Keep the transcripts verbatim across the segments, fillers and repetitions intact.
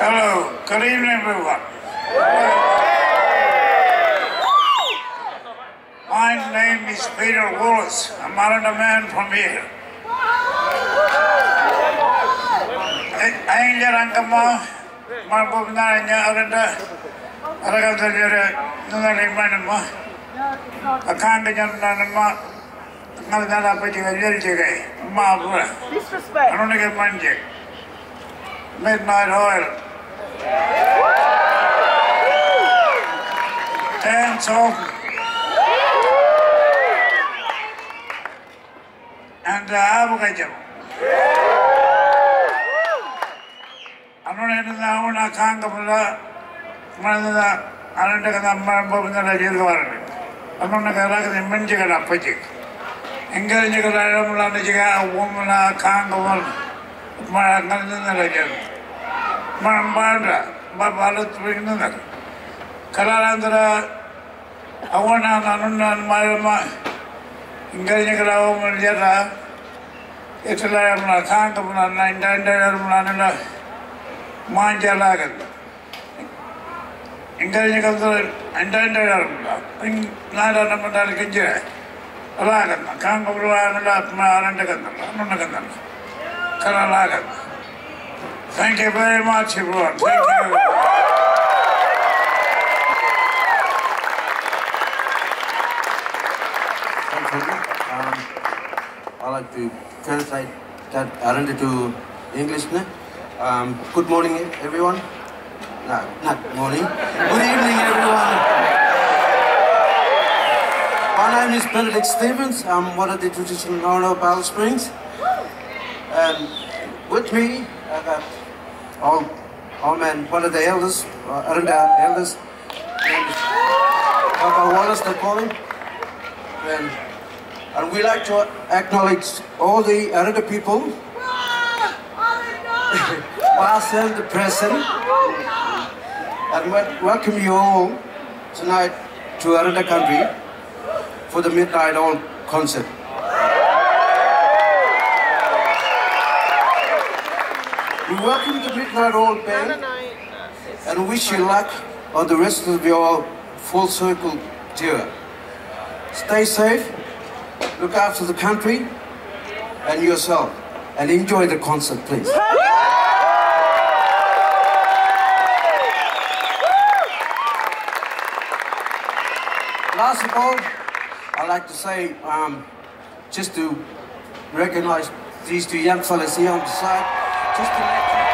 Hello, good evening everyone. My name is Peter Wallace. I'm not a man from here. I am Angama, Marbuna, Aranda, Aragata, Nunalimanama, a Kangajanama, Nagana Pajigay, Mabra. I don't get Manje. Midnight Oil. Dance off. And the Abugajam. I don't know when I can't go for that. I don't take a number of the Jilwar. I don't know the Manjaka Pajik. Encouraging a woman, I can't go on. My Legend. Mambanda, Babala Twinner. Kalarandra, Awana, Nanuna, Marama. Encouraging a woman, Yara. It's a lamb, can't come on nine hundred Manja Lagan. Encouraging a and Nada Namadalkinja. Lagan, can't go around Marandagan. Kalalagan. Thank you very much, everyone. Thank you. Thank you. Um, I'd like to translate that Aranda to English. Um, good morning, everyone. No, not morning. Good evening, everyone. My name is Benedict Stevens. I'm one of the traditional owner of Battle Springs. And with me, I got all, all men, one of the elders, uh, Aranda elders, Papa Wallace, they call him. And, and we like to acknowledge all the Aranda people, past and the present, and welcome you all tonight to Aranda country for the Midnight Oil concert. We welcome the Midnight Oil Band and wish you luck on the rest of your full circle tour. Stay safe, look after the country and yourself, and enjoy the concert, please. Last of all, I'd like to say, um, just to recognize these two young fellas here on the side, just to let you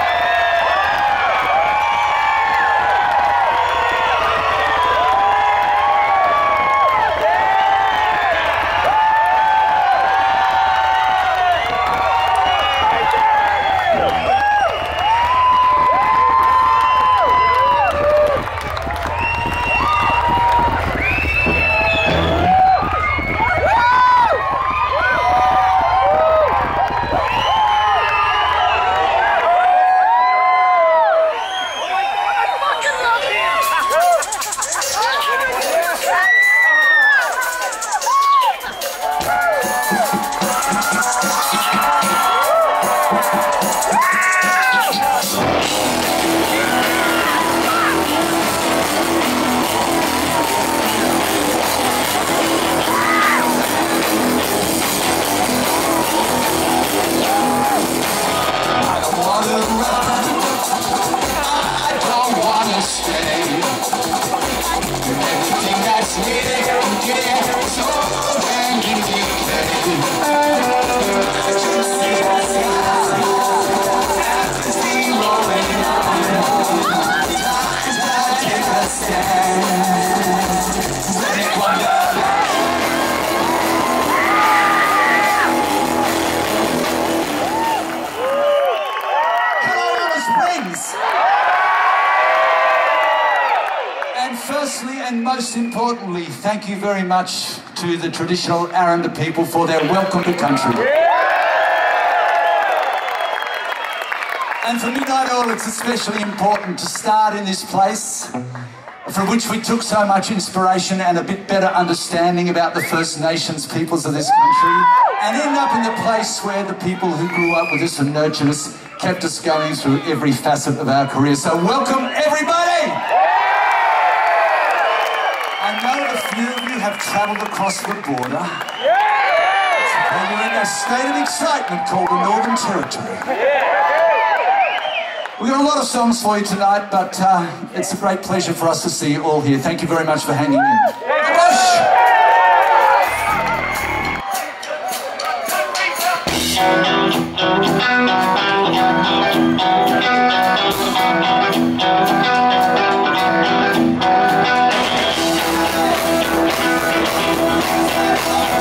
most importantly, thank you very much to the traditional Aranda people for their welcome to country. And for Midnight Oil, it's especially important to start in this place from which we took so much inspiration and a bit better understanding about the First Nations peoples of this country, and end up in the place where the people who grew up with us and nurtured us kept us going through every facet of our career. So welcome, everybody! I know a few of you have travelled across the border. And you're in a state of excitement called the Northern Territory. We've got a lot of songs for you tonight, but uh, it's a great pleasure for us to see you all here. Thank you very much for hanging in. Gosh.